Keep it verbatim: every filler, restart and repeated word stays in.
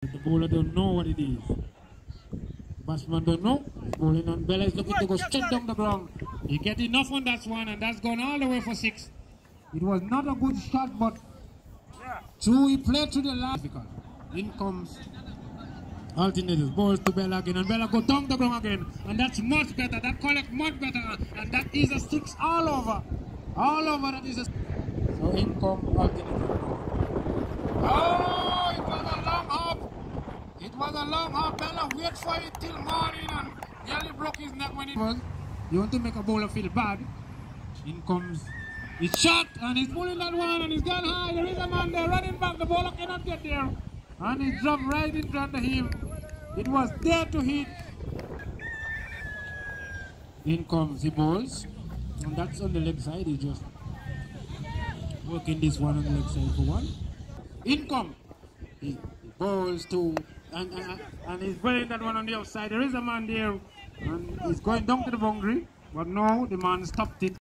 The bowler don't know what it is. Batsman don't know. Bowling on Bella is looking to go straight down the ground. He get enough on that one, and that's gone all the way for six. It was not a good shot, but two he played to the last. In comes alternators, balls to Bella again, and Bella go down the ground again, and that's much better. That collect much better, and that is a six all over, all over. That is a. So in come alternators. Oh, it was a long hop. It was a long hop. Bella wait for it till morning and nearly broke his neck when it was. You want to make a bowler feel bad? In comes his shot, and he's pulling that one, and he's gone high. There is a man there running back. The bowler cannot get there, and he dropped right in front of him. It was there to hit. In comes the balls, and that's on the leg side. He just working this one on the leg side for one. In come he balls to, and, and, and he's playing that one on the outside. There is a man there, and he's going down to the boundary, but no, the man stopped it.